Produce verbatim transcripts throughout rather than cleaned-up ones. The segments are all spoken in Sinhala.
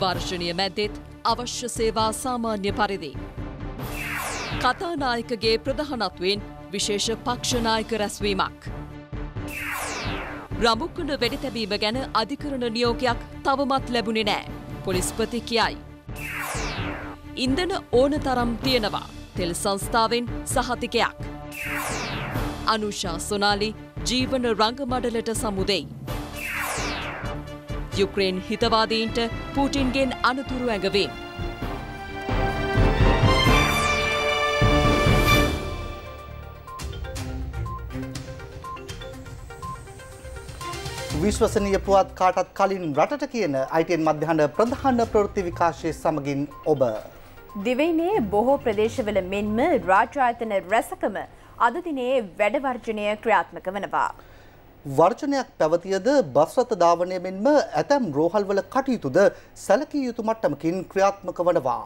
වර්ෂණීය මැද්දෙත් අවශ්‍ය සේවා සාමාන්‍ය පරිදි. කතානායකගේ ප්‍රධානත්වයෙන් විශේෂ පක්ෂ නායක රැස්වීමක්. රඹුක්කුණ වෙඩි තැබීම ගැන අධිකරණ නියෝගයක් තවමත් ලැබුණේ නෑ. පොලිස්පති කියයි. ඉන්ධන ඕන තරම් තියෙනවා. තෙල් සංස්ථාවෙන් සහතිකයක්. අනුෂා සොනාලි ජීවන රංගමඩලට සමුදෙයි. යුක්‍රේන් හිතවාදීන්ට පූටින්ගෙන් අනතුරු ඇඟවීම. විශ්වසනීය පුවත් කාටත් කලින් රටට කියන I T N මධ්‍යහන ප්‍රධාන ප්‍රවෘත්ති විකාශයේ සමගින් ඔබ දිවයිනේ බොහෝ ප්‍රදේශවල මෙන්ම රාජ්‍ය ආයතන රැසකම අද දිනේ වැඩ වර්ජනය ක්‍රියාත්මක වනවා. වර්ජනයක් පැවතියද බස් රථ ධාවනය මෙන්ම ඇතැම් රෝහල්වල කටයුතුද සැලකිය යුතු මට්ටමකින් ක්‍රියාත්මක වනවා.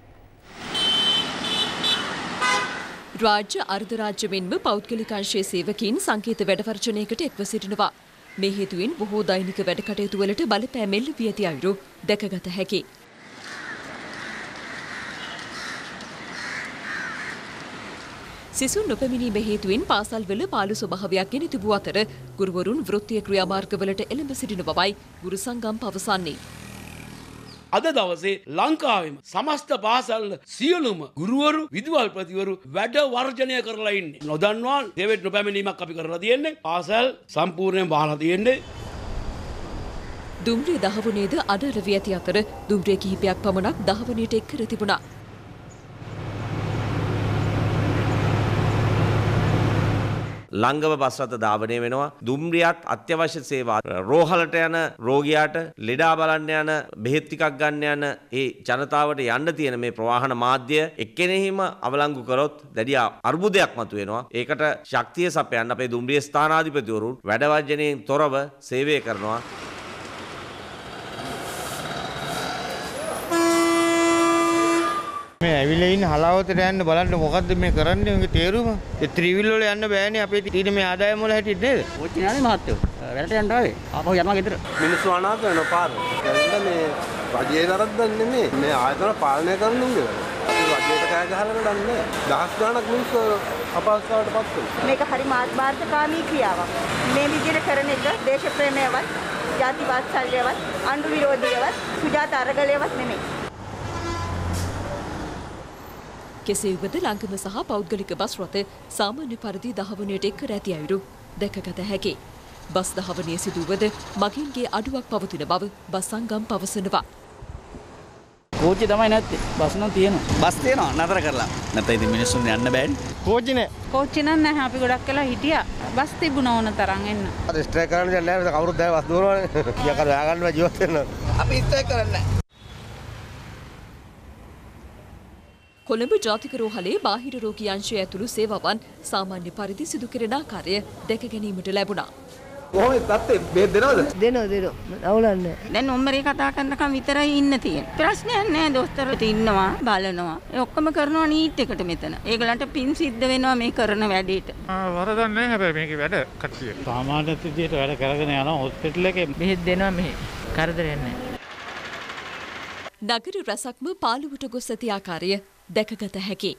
රාජ්‍ය අර්ධ රාජ්‍ය මෙන්ම පෞද්ගලික අංශයේ සේවකීන් සංකේත වැඩ වර්ජනයකට එක්ව සිටිනවා. මේ හේතුවෙන් බොහෝ දෛනික වැඩ කටයුතු වලට බලපෑම් එල්ල වී ඇති අයුරු දැකගත හැකියි. සිසුන් නොපැමිණීම හේතුවෙන් පාසල්වල පාළු ස්වභාවයක් ගෙන තිබූ අතර ගුරුවරුන් වෘත්තීය ක්‍රියාමාර්ගවලට එළඹ සිටින බවයි ගුරු සංගම් පවසන්නේ. අද දවසේ ලංකාවෙම සමස්ත පාසල් සියලුම ගුරුවරු විදුහල්පතිවරු වැඩ වර්ජනය කරලා ඉන්නේ. නොදන්නවා දෙවෙත් නොපැමිණීමක් අපි කරලා තියෙන්නේ. පාසල් සම්පූර්ණයෙන් වහලා තියෙන්නේ. දුම්රිය දහවනේද අඩල වී ඇති අතර දුම්රිය කිහිපයක් පමණක් දහවනයට එක් කර තිබුණා. ලංගම බස් රථ ධාවනය වෙනවා. දුම්රියත් අත්‍යවශ්‍ය සේවා රෝහලට යන රෝගියාට ලෙඩා බලන්න යන බෙහෙත් ටිකක් ගන්න යන ඒ ජනතාවට යන්න තියෙන මේ ප්‍රවාහන මාධ්‍ය එක්කෙනෙහිම අවලංගු කරොත් දැඩි අර්බුදයක් මතුවෙනවා. ඒකට ශක්තිය සපයන්න අපේ දුම්රිය ස්ථානාධිපතිවරුන් වැඩ වර්ජනයෙන් තොරව සේවය කරනවා. මේ ඇවිල්ලා ඉන්න හලාවතට යන්න බලන්න මොකද්ද මේ කරන්නේ උන්ගේ තේරුම? ඒ ත්‍රිවිල් වල යන්න බෑනේ අපේ ඊට මේ ආදායම වල හැටියට නේද? ඔච්චර නෑනේ මහත්තයෝ. වැඩට යන්න ආවේ. ආපහු යනවා ගෙදර. මිනිස්සු අනාථ වෙන පාර. ඒකෙන්ද මේ රජයේ වැරද්දක් නෙමෙයි. මේ ආයතන පාලනය කරන උන්ගේ වැරද්ද. අපි රජයට කෑ ගහලා නඩන්නේ. දහස් ගාණක් මිනිස්සු අපහසුතාවට පත් වෙනවා. මේක හරි මාර්ගකාමී ක්‍රියාවක්. මේ විදිහට කරන එක දේශ ප්‍රේමයවත්, ජාති වාත්සල්‍යවත්, අන්දු විරෝධීයවත්, සුජාත අරගලයවත් නෙමෙයි. කෙසේ වුවද ලංගම සහ පෞද්ගලික බස් රථ සාමාන්‍ය පරිදි දහවනයට එක් කර ඇති අයුරු දැකගත හැකියි. බස් දහවනය සිදුවද මගින්ගේ අඩුවක් පවතින බව බස් සංගම් පවසනවා. කෝච්චි තමයි නැත්තේ. බස් නම් තියෙනවා. බස් තියෙනවා නතර කරලා. නැත්නම් ඉතින් මිනිස්සුන් යන්න බෑනේ. කෝච්චි නෑ. කෝච්චි නම් නැහැ. අපි ගොඩක් වෙලා හිටියා. බස් තිබුණා ඕන තරම් එන්න. අර ස්ට්‍රයික් කරන්න දෙයක් නෑ. කවුරුත් දැන් බස් දුවනවානේ. යකඩ හොයාගන්නවා ජීවත් වෙන්න. අපි ස්ට්‍රයික් කරන්නේ නෑ. කොළඹ ජාතික රෝහලේ බාහිර රෝගී අංශය ඇතුළු සේවාවන් සාමාන්‍ය පරිදි සිදු කෙරෙන ආකාරය දැක ගැනීමට ලැබුණා. කොහොමද තත්ත්වය? බෙහෙත් දෙනවද? දෙනවා දෙනවා. අවුලන්නේ. දැන් නොම්බරේ කතා කරනකම් විතරයි ඉන්න තියෙන්නේ. ප්‍රශ්නයක් නෑ. දොස්තරට ඉන්නවා බලනවා. ඒ ඔක්කොම කරනවා නීට් එකට මෙතන. ඒගලන්ට පින් සිද්ධ වෙනවා මේ කරන වැඩේට. ආ වරදක් නෑ හැබැයි මේකේ වැඩ කට්ටිය. සාමාන්‍ය විදියට වැඩ කරගෙන යනවා හොස්පිටල් එකේ. බෙහෙත් දෙනවා මෙහි. කරදරයක් නෑ. නගර රැසක්ම පාළුවට ගොස් ඇති ආකාරය දැකගත හැකියි.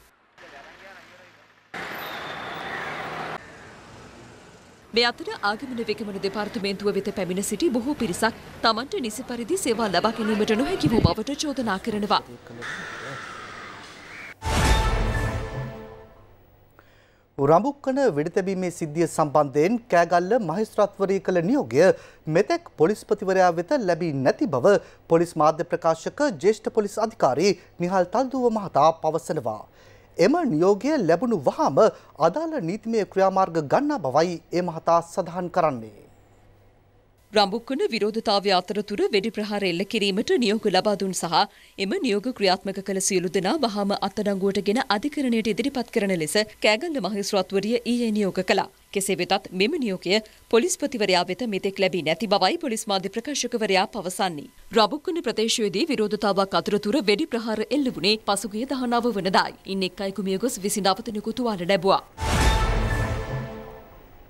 මේ අතර ආගමන විගමන දෙපාර්තමේන්තුව වෙත පැමිණ සිටි බොහෝ පිරිසක් තමන්ට නිසි පරිදි සේවා ලබා ගැනීමට නොහැකි වූ බවට චෝදනා කරනවා. රඹුක්කන වෙඩිතැබීමේ සිද්ධිය සම්බන්ධයෙන් කෑගල්ල මහේස්ත්‍රාත්වරය කළ නියෝගය මෙතෙක් පොලිස්පතිවරයා වෙත ලැබී නැති බව පොලිස් මාධ්‍ය ප්‍රකාශක ජ්‍යෙෂ්ඨ පොලිස් අධිකාරී නිහල් තල්දුව මහතා පවසනවා. එම නියෝගය ලැබුණු වහාම අදාළ නීතිමය ක්‍රියාමාර්ග ගන්නා බවයි ඒ මහතා සඳහන් කරන්නේ. රඹුක්කන විරෝධතාවය අතරතුර වෙඩි ප්‍රහාර එල්ල කිරීමට නියෝග ලබා දුන් සහ එම නියෝග ක්‍රියාත්මක කළ සියලු දෙනා වහාම අත්අඩංගුවටගෙන අධිකරණයට ඉදිරිපත් කරන ලෙස කෑගල්ල මහේස්ත්‍රාත්වරිය ඊයේ නියෝග කළා. කෙසේ වෙතත් මෙම නියෝගය පොලිස්පතිවරයා වෙත මෙතෙක් ලැබී නැති බවයි පොලිස් මාධ්‍ය ප්‍රකාශකවරයා පවසන්නේ. රඹුක්කන ප්‍රදේශයේදී විරෝධතාවක් අතරතුර වෙඩි ප්‍රහාර එල්ල වුණේ පසුගිය දහනව වනදායි. ඉන් එක් අයෙකු මිය ගොස් විසිනව දෙනෙකු තුවාල ලැබුවා.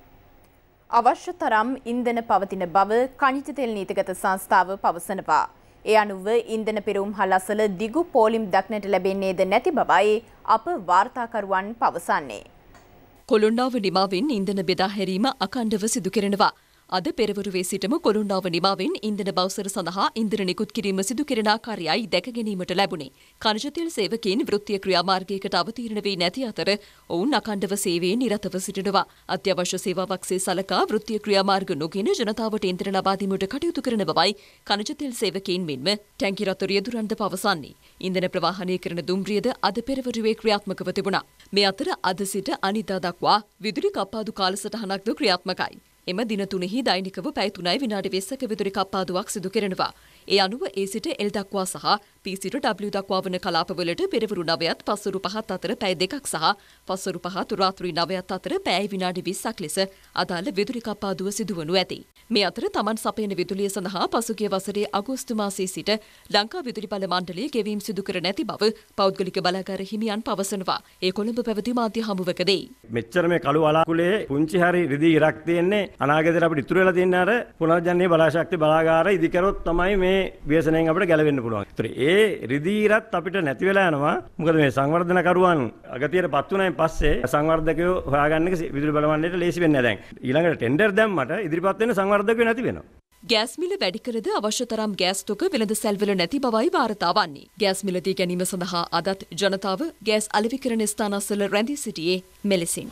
අවශ්‍ය තරම් ඉන්ධන පවතින බව ඛනිජ තෙල් නීතිගත සංස්ථාව පවසනවා. ඒ අනුව ඉන්ධන පෙරවුම් හලසල දිගු පෝලිම් දක්නට ලැබෙන්නේද නැති බවයි අප වාර්තාකරුවන් පවසන්නේ. කොළුණ්ඩාව නිමාවෙන් ඉන්ධන බෙදා හැරීම අඛණ්ඩව සිදු කෙරෙනවා. අද පෙරවරුවේ සිටම කොළුණ්ඩාව නිමාවෙන් ඉන්ධන බවසර සඳහා ඉන්ධන නිකුත් කිරීම සිදු කෙරෙන ආකාරයයි දැක ගැනීමට ලැබුණේ. ඛනිජ තෙල් සේවකයන් වෘත්තීය ක්‍රියාමාර්ගයකට අවතීර්ණ වී නැති අතර ඔවුන් අඛණ්ඩව සේවයේ නිරතව සිටිනවා. අත්‍යවශ්‍ය සේවාවක් සේ සලකා වෘත්තීය ක්‍රියාමාර්ග නොගෙන ජනතාවට ඉන්ධන ලබා දීමට කටයුතු කරන බවයි ඛනිජ තෙල් සේවකයන් මෙන්ම ටැංකි රථ රියදුරන්ද පවසන්නේ. ඉන්ධන ප්‍රවාහනය කරන දුම්රියද අද පෙරවරුවේ ක්‍රියාත්මකව තිබුණා. මේ අතර අද සිට අනිද්දා දක්වා විදුලි කප්පාදු කාලසටහනක්ද ක්‍රියාත්මකයි. එම දින තුනෙහි දෛනිකව පැය තුනයි විනාඩි විස්සක විදුලි කප්පාදුවක් සිදු කෙරෙනවා. ඒ අනුව ඒ සිට එල් දක්වා සහ පී සිට ඩබ්ලිව් දක්වා වන කලාපවලට පෙරවරු නවයත් පස්වරු පහත් අතර පැය දෙකක් සහ පස්වරු පහත් රාත්‍රී නවයත් අතර පැය විනාඩි විස්සක් ලෙස අදාළ විදුලි කප්පාදුව සිදුවනු ඇති. මේ අතර තමන් සපයන විදුලිය සඳහා පසුගිය වසරේ අගෝස්තු මාසයේ සිට ලංකා විදුලි බල මණ්ඩලය ගෙවීම් සිදු කර නැති බව පෞද්ගලික බලාගාර හිමියන් පවසනවා. ඒ කොළඹ පැවති මාධ්‍ය හමුවකදී මෙච්චර මේ කළු වලාකුලේ පුංචි හරි රිදී ඉරක් තියෙන්නේ අනාගතේට අපිට ඉතුරු වෙලා තියෙන අර පුනර්ජනනීය බලාශක්ති බලාගාර ඉදි කරොත් තමයි මේ ව්‍යසනයෙන් අපිට ගැලවෙන්න පුළුවන්. ඒතර ඒ රිදී ඉරත් අපිට නැති වෙලා යනවා. මොකද මේ සංවර්ධන කරුවන් අගතියට පත් වුණායින් පස්සේ සංවර්ධකයෝ හොයාගන්න එක විදුලි බල මණ්ඩලයට ලේසි වෙන්නේ නැහැ දැන්. ඊළඟට ටෙන්ඩර් දැම්මට ඉදිරිපත් වෙන සංවර්ධකයෝ නැති වෙනවා. ගෑස් මිල වැඩි කළද අවශ්‍ය තරම් ගෑස් තොග වෙළඳ සැල්වල නැති බවයි වාර්තා වන්නේ. ගෑස් මිල දී ගැනීම සඳහා අදත් ජනතාව ගෑස් අලෙවිකරණ ස්ථානවල රැඳී සිටියේ මෙලෙසින්.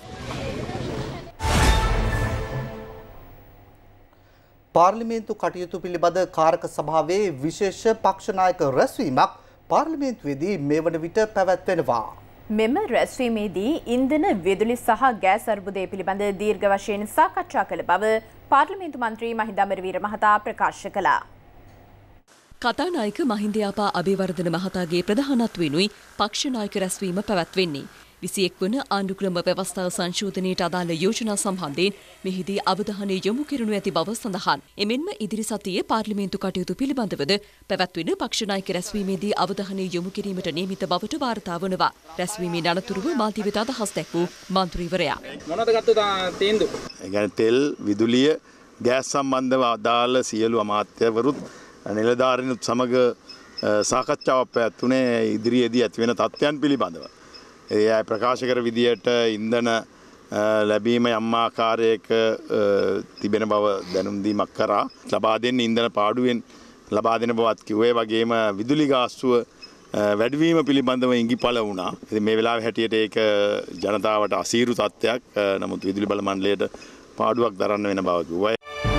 පාර්ලිමේන්තු කටයුතු පිළිබඳ කාරක සභාවේ විශේෂ පක්ෂ නායක රැස්වීමක් පාර්ලිමේන්තුවේදී මේ වන විට පැවැත්වෙනවා. මෙම රැස්වීමේදී ඉන්ධන විදුලි සහ ගෑස් අර්බුදය පිළිබඳ දීර්ඝ වශයෙන් සාකච්ඡා කළ බව පාර්ලිමේන්තු මන්ත්‍රී මහින්ද අමරවීර මහතා ප්‍රකාශ කළා. කතානායක මහින්දයාපා අබේවර්ධන මහතාගේ ප්‍රධානත්වයෙනුයි පක්ෂ නායක රැස්වීම පැවැත්වෙන්නේ. විසිඑක් වන ආණ්ඩුක්‍රම ව්‍යවස්ථා සංශෝධනයට අදාළ යෝජනා සම්බන්ධයෙන් මෙහිදී අවධානය යොමු කරනු ඇති බව සඳහන්. එමෙන්ම ඉදිරි සතියේ පාර්ලිමේන්තු කටයුතු පිළිබඳවද පැවැත්වෙන පක්ෂ නායක රැස්වීමේදී අවධානය යොමු කිරීමට නියමිත බවට වාර්තා වනවා. රැස්වීමේ අනතුරුව මාධ්‍ය වෙත අදහස් දැක්වූ මන්ත්‍රීවරයා. මොනවද ගත්ත තීන්දුව? ඒ කියන්නේ තෙල්, විදුලිය, ගෑස් සම්බන්ධව අදාළ සියලු අමාත්‍යවරුත් නිලධාරීනුත් සමග සාකච්ඡාවක් පැවැත්වුණේ ඉදිරියේදී ඇතිවෙන තත්ත්වයන් පිළිබඳව. ඒ අය ප්‍රකාශ කර විදියට ඉන්ධන ලැබීම යම් ආකාරයක තිබෙන බව දැනුම් දීමක් කරා ලබා දෙන්න ඉන්ධන පාඩුවෙන් ලබා දෙන බවත් කිව්වේ. වගේම විදුලි ගාස්තුව වැඩිවීම පිළිබඳව ඉඟිපළ වුණා. ඉතින් මේ වෙලාවේ හැටියට ඒක ජනතාවට අසීරු තත්ත්වයක්. නමුත් විදුලි බල මණ්ඩලයට පාඩුවක් දරන්න වෙන බව කිව්වා.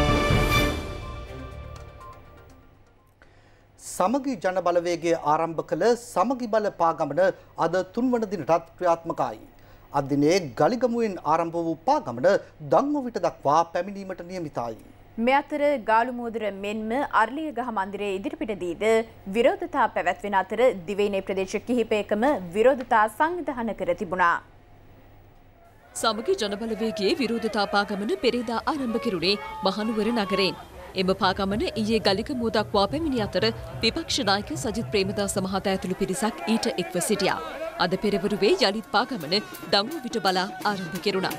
සමගි ජන බලවේගය ආරම්භ කළ සමගි බල පාගමන අද තුන්වන දිනටත් ක්‍රියාත්මකයි. අද දිනේ ගලිගමුවෙන් ආරම්භ වූ පාගමන දංගොවිට දක්වා පැමිණීමට නියමිතයි. මේ අතර ගාලුමුදුර මෙන්ම අර්ලියගහ මන්දිරයේ ඉදිරිපිටදීද විරෝධතා පැවැත්වෙන අතර දිවයිනේ ප්‍රදේශ කිහිපයකම විරෝධතා සංවිධානය කර තිබුණා. සමගි ජන බලවේගයේ විරෝධතා පාගමන පෙරේදා ආරම්භ කෙරුණේ මහනුවර නගරයෙන්. එම පාගමන ඊයේ ගලිගමුව දක්වා පැමිණි අතර විපක්ෂ නායක සජිත් ප්‍රේමදාස මහතා ඇතුළු පිරිසක් ඊට එක්ව සිටියා. අද පෙරවරුවේ යළිත් පාගමන දංගුවිට බලා ආරම්භ කෙරුණා.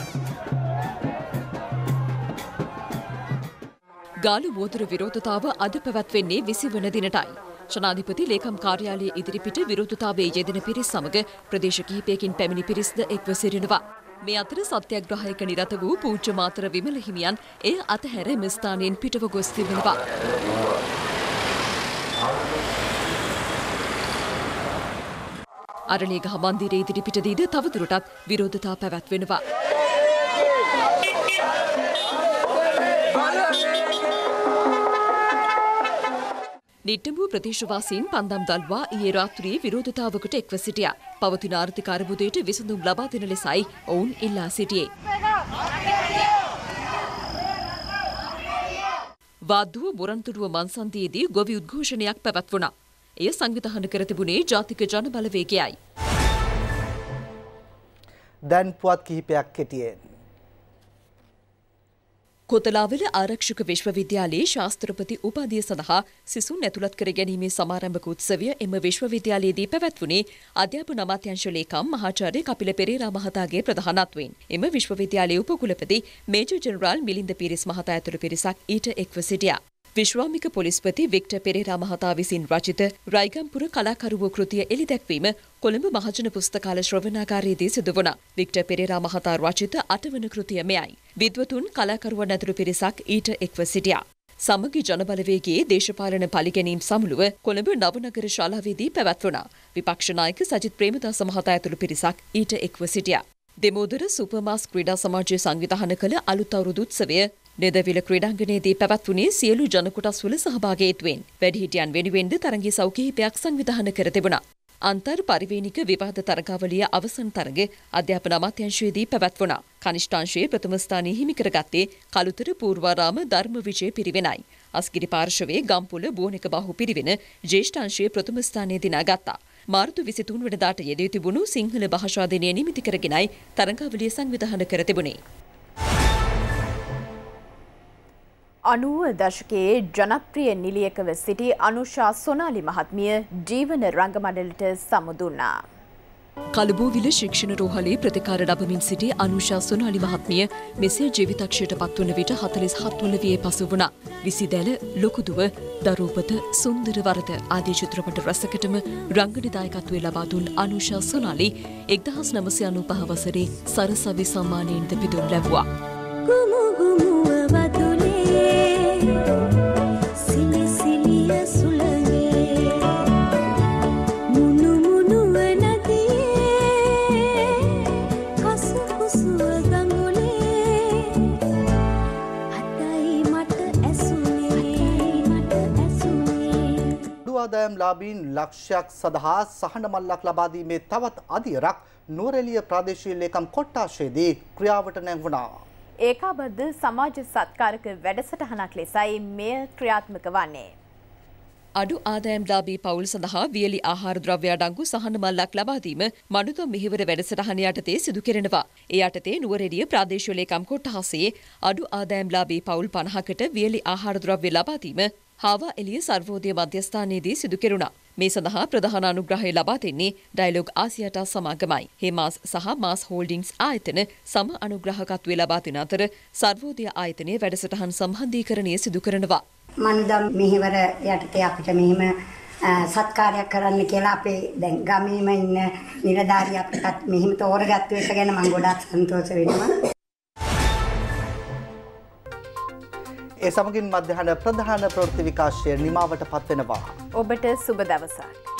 ගාලු මෝදර විරෝධතාව අද පැවැත්වෙන්නේ විසි වන දිනටයි. ජනාධිපති ලේකම් කාර්යාලයේ ඉදිරිපිට විරෝධතාවයේ යෙදෙන පිරිස් සමග ප්‍රදේශ කිහිපයකින් පැමිණි පිරිස්ද එක්ව සිටිනවා. මේ අතර සත්‍යග්‍රහයක නිරත වූ පූජ්‍ය මාතර විමල හිමියන් එය අතහැර එම ස්ථානයෙන් පිටව ගොස් තිබෙනවා. අරලියගහ මන්දිරයේ ඉදිරිපිටදීද තවදුරටත් විරෝධතා පැවැත්වෙනවා. නිට්ටඹුව ප්‍රදේශවාසීන් පන්දම් දල්වා ඊයේ රාත්‍රියේ විරෝධතාවකට එක්ව සිටියා. පවතින ආර්ථික අර්බුදයට විසඳුම් ලබා දෙන ලෙසයි ඔවුන් ඉල්ලා සිටියේ. වාද්දුව බොරන්තුඩුව මන්සන්දියේදී ගොවි උද්ඝෝෂණයක් පැවැත්වුණා. එය සංවිධානය කර තිබුණේ ජාතික ජන බලවේගයයි. දැන් පුවත් කිහිපයක් කෙටියෙන්. කොතලාවල ආරක්ෂක විශ්වවිද්‍යාලයේ ශාස්ත්‍රපති උපාධිය සඳහා සිසුන් ඇතුළත් කර ගැනීමේ සමාරම්භක උත්සවය එම විශ්වවිද්‍යාලයේදී පැවැත්වුණේ අධ්‍යාපන අමාත්‍යාංශ ලේකම් මහාචාර්ය කපිල පෙරේරා මහතාගේ ප්‍රධානත්වයෙන්. එම විශ්වවිද්‍යාලයේ උපකුලපති මේජර් ජෙනරාල් මිලින්ද පීරිස් මහතා ඇතුළු පිරිසක් ඊට එක්ව සිටියා. විශ්වාමික පොලිස්පති වික්ටර් පෙරේරා මහතා විසින් රචිත රයිගම්පුර කලාකරුවෝ කෘතිය එළිදැක්වීම කොළඹ මහජන පුස්තකාල ශ්‍රවණාගාරයේදී සිදු වුණා. වික්ටර් පෙරේරා මහතා රචිත අටවන කෘතිය මෙයයි. විද්වතුන් කලාකරුවන් ඇතුළු පිරිසක් ඊට එක්ව සිටියා. සමගි ජනබලවේගයේ දේශපාලන පලිගැනීම් සමුළුව කොළඹ නවනගර ශාලාවේදී පැවැත්වුණා. විපක්ෂ නායක සජිත් ප්‍රේමදාස මහතා ඇතුළු පිරිසක් ඊට එක්ව සිටියා. දෙමෝදර සුපර්මාස් ක්‍රීඩා සමාජය සංවිධානය කළ අලුත් අවුරුදු උත්සවය නෙදවිල ක්‍රීඩාංගණයේදී පැවැත්වුණේ සියලු ජනකොටස් වල සහභාගීත්වයෙන්. වැඩිහිටියන් වෙනුවෙන්ද තරඟී සව් කිහිපයක් සංවිධානය කර තිබුණා. අන්තර් පරිවේනික විවාද තරඟාවලිය අවසන් තරඟ අධ්‍යාපන අමාත්‍යාංශයේදී පැවැත්වුණා. කනිෂ්ඨාංශයේ ප්‍රථම ස්ථානය හිමි කරගත්තේ කළුතර පූර්වාරාම ධර්ම විජය පිරිවෙනයි. අස්ගිරි පාර්ශවයේ ගම්පොළ බෝනික බහු පිරිවෙන ජ්‍යෙෂ්ඨාංශයේ ප්‍රථම ස්ථානය දිනාගත්තා. මාර්තු විසිතුන් වෙනිදාට යෙදී තිබුණු සිංහල භාෂා දිනය නිමිති කරගෙනයි තරඟාවලිය සංවිධානය කර තිබුණේ. අනූව දශකයේ ජනප්‍රිය නිලියකව සිටි අනුෂා සොනාලි මහත්මිය ජීවන රංගමඩලට සමුදුන්නා. කලබෝවිල ශික්ෂණ රෝහලේ ප්‍රතිකාර ලබමින් සිටි අනුෂා සොනාලි මහත්මිය මෙසේ ජීවිතක්ෂයට පත්වන විට හතළිස් හත් වන වියේ පසු වුණා. විසිදැල ලොකුදුව දරූපත සුන්දර වරද ආදී චිත්‍රපට රසකටම රංගන දායකත්වය ලබා දුන් අනුෂා සොනාලි එක්දහස් නවසිය අනූපහ වසරේ සරසවි සම්මානයෙන්ද පිදුම් ලැබුවා. ආදායම් ලාභීන් ලක්ෂයක් සඳහා සහන මල්ලක් ලබා දීමේ තවත් අදියරක් නුවරඑළිය ප්‍රාදේශීය ලේකම් කොට්ටාශයේදී ක්‍රියාවට නැංවුණා. ඒකාබද්ධ සමාජ සත්කාරක වැඩසටහනක් ලෙසයි මෙය ක්‍රියාත්මක වන්නේ. අඩු ආදායම්ලාභී පවුල් සඳහා වියලි ආහාර ද්‍රව්‍ය අඩංගු සහන මල්ලක් ලබා දීම මඩුත මෙහෙවර වැඩසටහන යටතේ සිදු කෙරෙනවා. ඒ යටතේ නුවරඑළිය ප්‍රාදේශීය ලේකම් කොට්ටාසයේ අඩු ආදායම්ලාභී පවුල් පනහකට වියලි ආහාර ද්‍රව්‍ය ලබා දීම හාවා එළිය සර්වෝදය මධ්‍යස්ථානයේදී සිදු කෙරුණා. මේ සඳහා ප්‍රධාන අනුග්‍රහය ලබා දෙන්නේ ඩයලොග් ආසියාටා සමාගමයි. හේමාස් සහ මාස් හෝල්ඩින්ග්ස් ආයතන සම අනුග්‍රහකත්වය ලබා දෙන අතර සර්වෝදය ආයතනයේ වැඩසටහන් සම්බන්ධීකරණය සිදු කරනවා. මන්දම් මෙහෙවර යටතේ අපිට මෙහෙම සත්කාරයක් කරන්න කියලා අපේ දැන් ගමේම ඉන්න නිලධාරියා අපිටත් මෙහෙම තෝරගත්තු එක ගැන මම ගොඩාක් සන්තෝෂ වෙනවා. ඒ සමගින් මධ්‍යහන ප්‍රධාන ප්‍රවෘත්ති විකාශය නිමාවට පත්වෙනවා. ඔබට සුබ දවසක්.